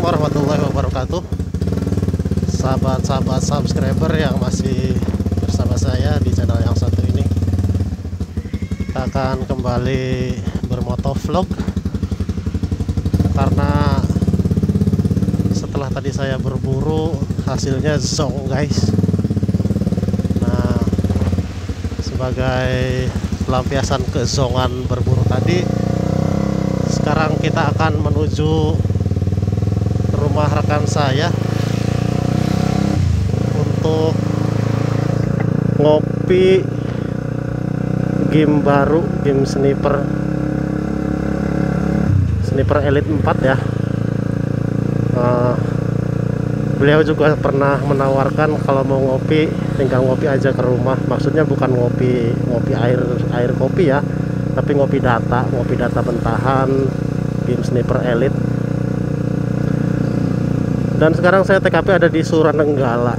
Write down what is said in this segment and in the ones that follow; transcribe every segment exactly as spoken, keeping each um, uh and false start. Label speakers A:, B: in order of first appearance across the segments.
A: Assalamualaikum warahmatullahi wabarakatuh. Sahabat-sahabat subscriber yang masih bersama saya di channel yang satu ini, kita akan kembali bermotovlog karena setelah tadi saya berburu hasilnya zong guys. Nah, sebagai pelampiasan kezongan berburu tadi, sekarang kita akan menuju rumah rekan saya untuk ngopi game baru, game sniper sniper Elite empat ya. uh, beliau juga pernah menawarkan kalau mau ngopi tinggal ngopi aja ke rumah, maksudnya bukan ngopi ngopi air air kopi ya, tapi ngopi data ngopi data bentahan game sniper Elite. Dan sekarang saya T K P ada di Suranenggala.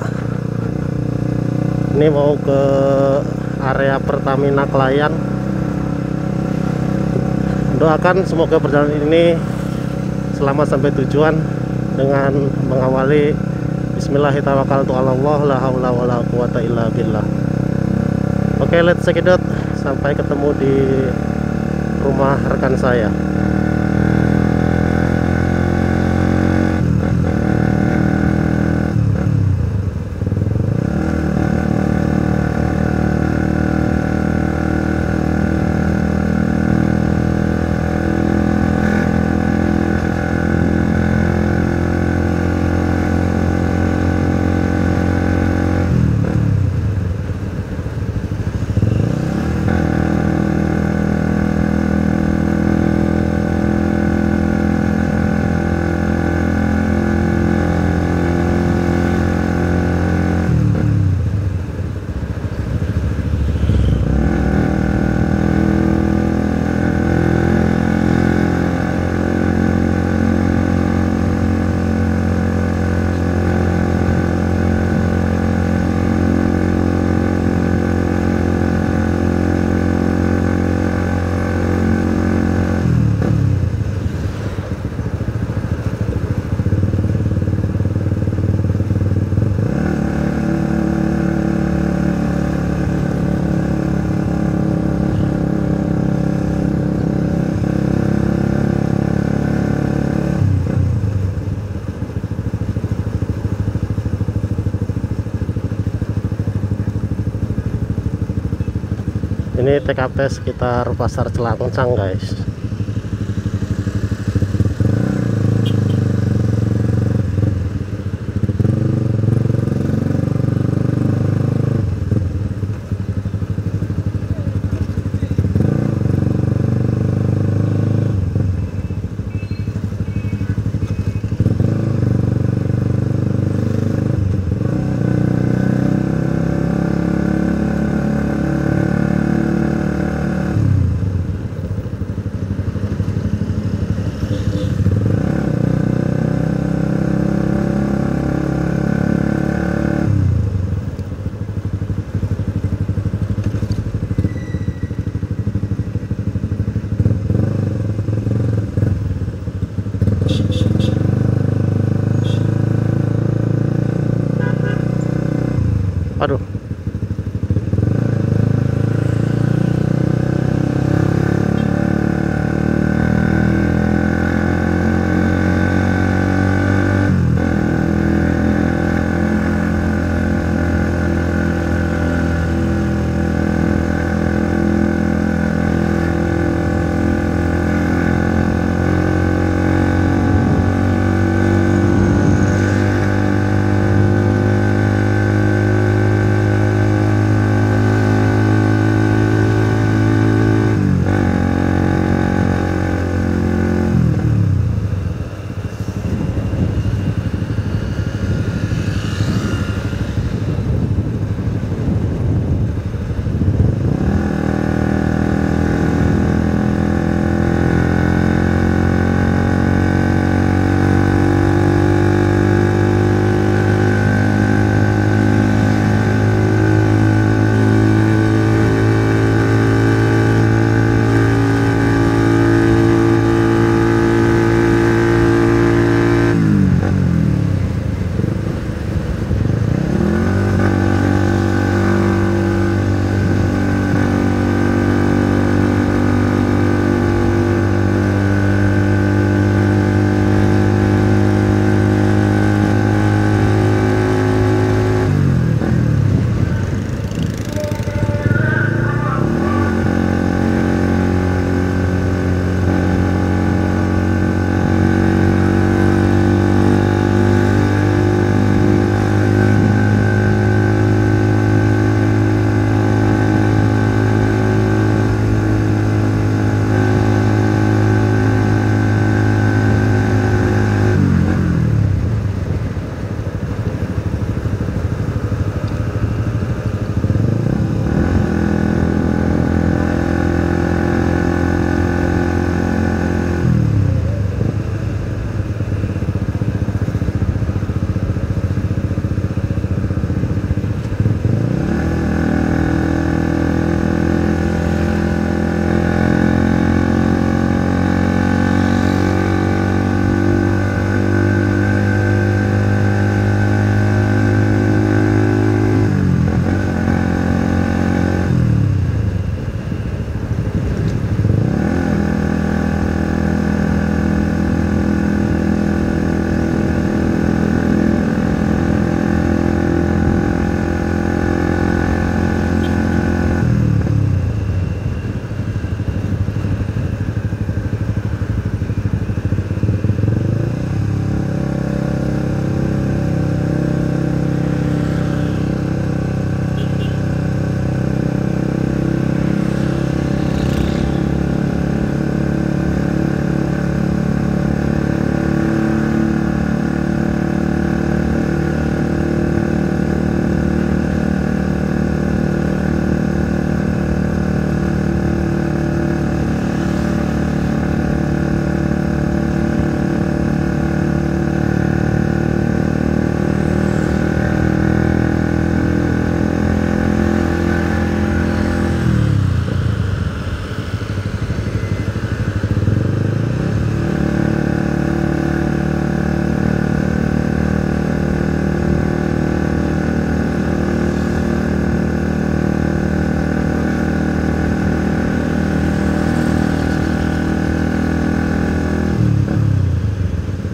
A: Ini mau ke area Pertamina Klayan. Doakan semoga perjalanan ini selamat sampai tujuan dengan mengawali Bismillahirrahmanirrahim, la haula wala quwata illa billah. Oke, let's check it out. Sampai ketemu di rumah rekan saya. Ini T K P sekitar Pasar Celangcang guys. Aduh.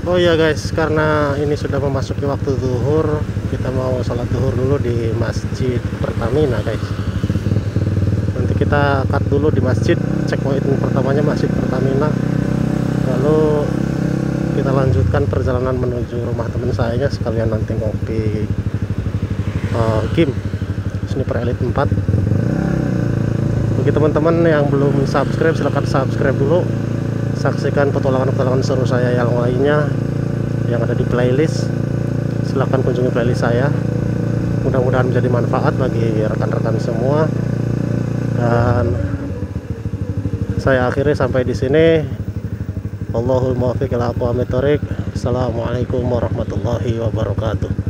A: Oh iya guys, karena ini sudah memasuki waktu zuhur, kita mau sholat zuhur dulu di Masjid Pertamina guys. Nanti kita cut dulu di masjid, checkpoint pertamanya Masjid Pertamina. Lalu kita lanjutkan perjalanan menuju rumah teman saya, sekalian nanti ngopi uh, game Sniper Elite empat. Bagi teman-teman yang belum subscribe, silahkan subscribe dulu. Saksikan petualangan-petualangan seru saya yang lainnya yang ada di playlist. Silahkan kunjungi playlist saya. Mudah-mudahan menjadi manfaat bagi rekan-rekan semua. Dan saya akhiri sampai di sini. Allahul muwaffiq ila aqwamit thoriq. Assalamualaikum warahmatullahi wabarakatuh.